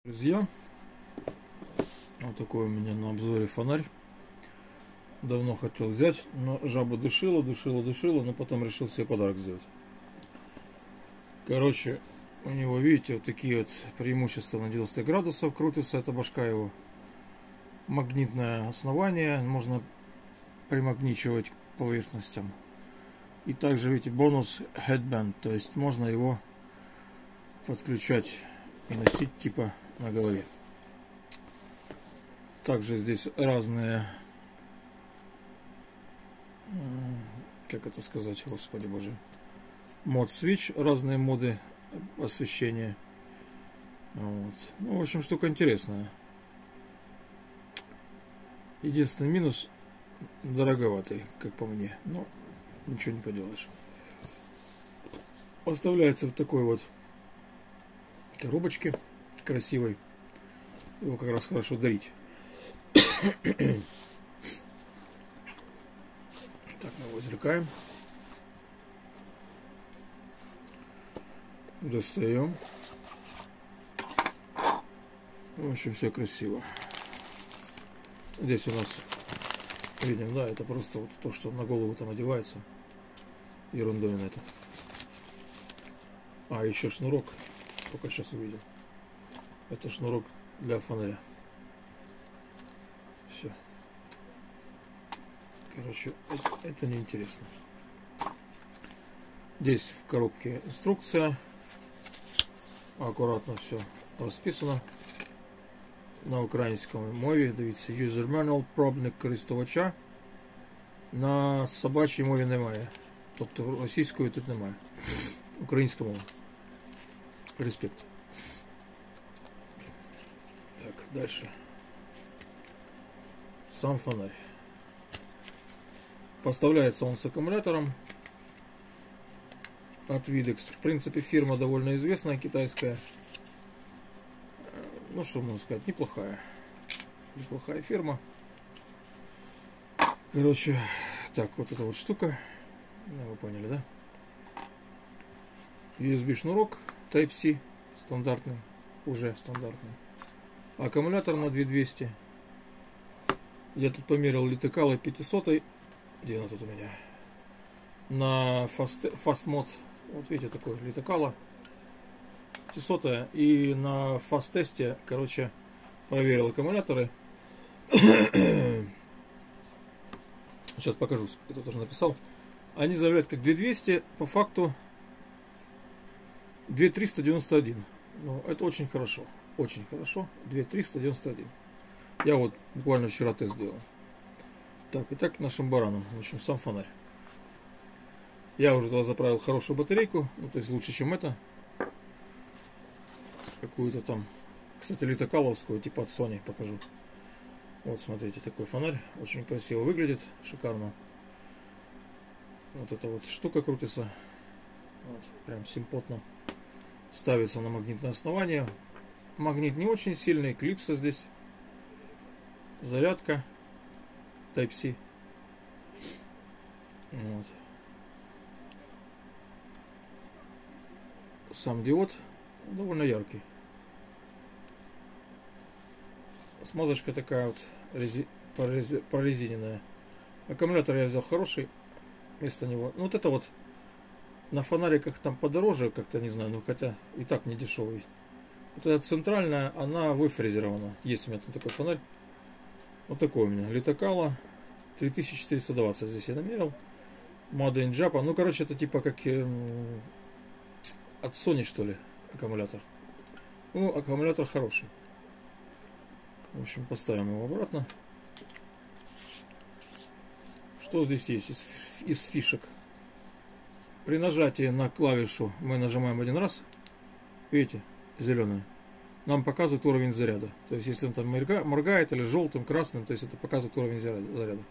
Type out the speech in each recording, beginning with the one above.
Друзья, вот такой у меня на обзоре фонарь. Давно хотел взять, но жаба душила, но потом решил себе подарок сделать. Короче, у него, видите, вот такие вот преимущества: на 90 градусов крутится эта башка его. Магнитное основание, можно примагничивать к поверхностям. И также, видите, бонус headband, то есть можно его подключать и носить типа на голове. Также здесь разные, как это сказать, господи боже, мод switch, разные моды освещения. Вот. Ну, в общем, штука интересная. Единственный минус — дороговатый, как по мне, но ничего не поделаешь. Поставляется в такой вот коробочке красивой. Его как раз хорошо дарить. Так, мы его извлекаем. Достаем. В общем, все красиво. Здесь у нас, видим, да, это просто вот то, что на голову там одевается. Ерундой на это. А, еще шнурок. Только сейчас увидел. Это шнурок для фонаря. Все. Короче, это неинтересно. Здесь в коробке инструкция. Аккуратно все расписано на українському мові. Дивіться, user manual, пробник користувача. На собачій мові немає. Тобто російської тут немає. Українська мова. Респект. Так, дальше. Сам фонарь. Поставляется он с аккумулятором от Videx. В принципе, фирма довольно известная, китайская. Ну, что можно сказать, неплохая. Неплохая фирма. Короче, так, вот эта вот штука. Ну, вы поняли, да? USB шнурок Type-C. Стандартный. Уже стандартный. Аккумулятор на 2200. Я тут померил литокала 500. Где она тут у меня? На Fast Mod. Вот видите, такой литокала 500. И на Fast тесте, короче, проверил аккумуляторы. Сейчас покажу, кто тоже написал. Они заявляют как 2200, по факту 2391. Ну, это очень хорошо. Очень хорошо. 2391. Я вот буквально вчера тест сделал. Так, итак, нашим баранам. В общем, сам фонарь. Я уже туда заправил хорошую батарейку. Ну, то есть лучше, чем это. Какую-то там, кстати, литокаловскую, типа от Sony покажу. Вот, смотрите, такой фонарь. Очень красиво выглядит. Шикарно. Вот эта вот штука крутится. Вот, прям симпотно. Ставится на магнитное основание. Магнит не очень сильный. Клипса здесь. Зарядка. Type-C. Вот. Сам диод довольно яркий. Смазочка такая вот прорезиненная. Аккумулятор я взял хороший. Вместо него. Ну, вот это вот на фонариках там подороже, как-то не знаю, ну хотя и так не дешевый. Вот эта центральная, она выфрезерована. Есть у меня там такой фонарь. Вот такой у меня. Литокала 3420 здесь я намерил. Made in Japan. Ну, короче, это типа как от Sony, что ли, аккумулятор. Ну, аккумулятор хороший. В общем, поставим его обратно. Что здесь есть из фишек? При нажатии на клавишу мы нажимаем один раз. Видите, зеленая. Нам показывает уровень заряда. То есть, если он там моргает или желтым, красным, то есть это показывает уровень заряда.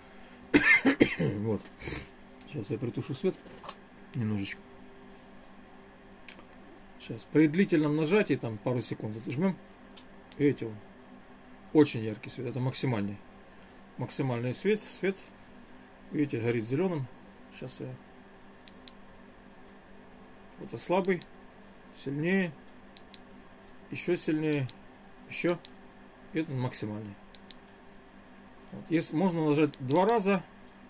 Вот. Сейчас я притушу свет немножечко. Сейчас. При длительном нажатии, там пару секунд, жмем. Видите, он очень яркий свет. Это максимальный. Максимальный свет. Видите, горит зеленым. Сейчас я. Это слабый. Сильнее. Еще сильнее. еще. Это максимальный. Вот. Если можно нажать 2 раза.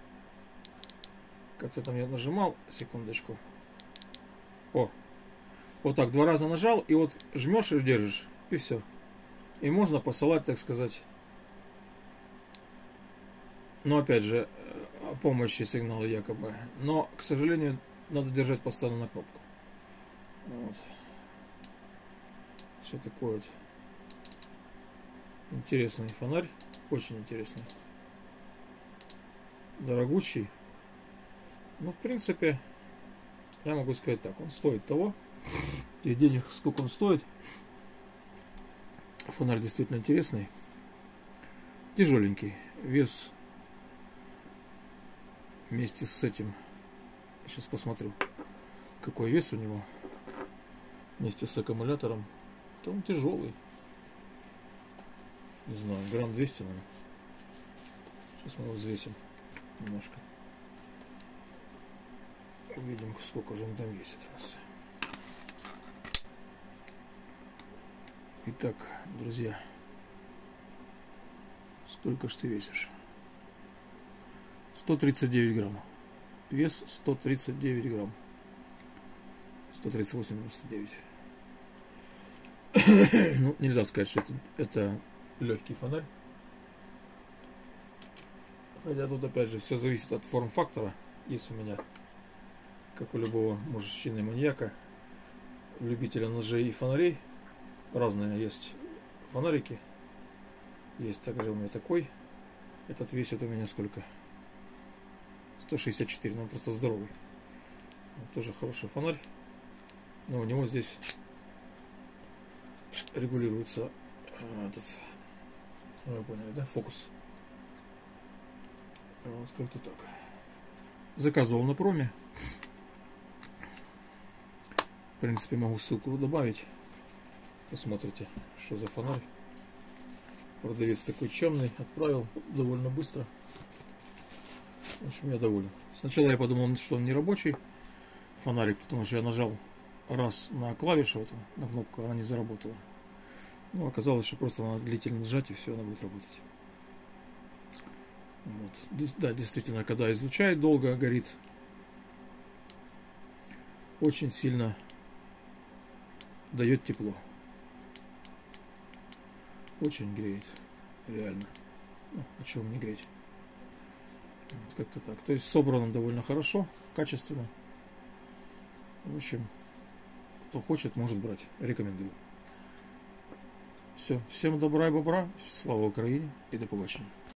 Как-то там я нажимал. Секундочку. О. Вот так 2 раза нажал. И вот жмешь и держишь. И все. И можно посылать, так сказать. Но опять же, о помощи сигналы якобы. Но, к сожалению, надо держать постоянно на кнопку. Вот. Все такое вот. Интересный фонарь. Очень интересный. Дорогущий. Ну, в принципе, я могу сказать так. Он стоит того. Тех денег, сколько он стоит. Фонарь действительно интересный. Тяжеленький. Вес вместе с этим. Сейчас посмотрю, какой вес у него. Вместе с аккумулятором. То он тяжелый. Не знаю, грамм 200, наверное. Сейчас мы его взвесим немножко. Увидим, сколько же он там весит у нас. Итак, друзья. Сколько ж ты весишь? 139 грамм. Вес 139 грамм. 138,99. Ну, нельзя сказать, что это легкий фонарь. Хотя тут опять же все зависит от форм-фактора. Есть у меня, как у любого мужчины-маньяка, любителя ножей и фонарей. Разные есть фонарики. Есть также у меня такой. Этот весит у меня сколько? 164, но он просто здоровый. Вот тоже хороший фонарь. Но у него здесь регулируется этот, ну, вы поняли, да, фокус. Вот как-то так. Заказывал на проме. В принципе, могу ссылку добавить. Посмотрите, что за фонарь. Продавец такой чемный. Отправил довольно быстро. В общем, я доволен. Сначала я подумал, что он не рабочий фонарик, потому что я нажал раз на клавишу эту, на кнопку, она не заработала. Ну, оказалось, что просто надо длительно нажать, и все, она будет работать. Вот. Да, действительно, когда излучает долго, горит. Очень сильно дает тепло. Очень греет. Реально. Ну, а чего не греть? Вот как-то так. То есть собран он довольно хорошо, качественно. В общем, кто хочет, может брать. Рекомендую. Все. Всем добра и бобра. Слава Украине и до побачення.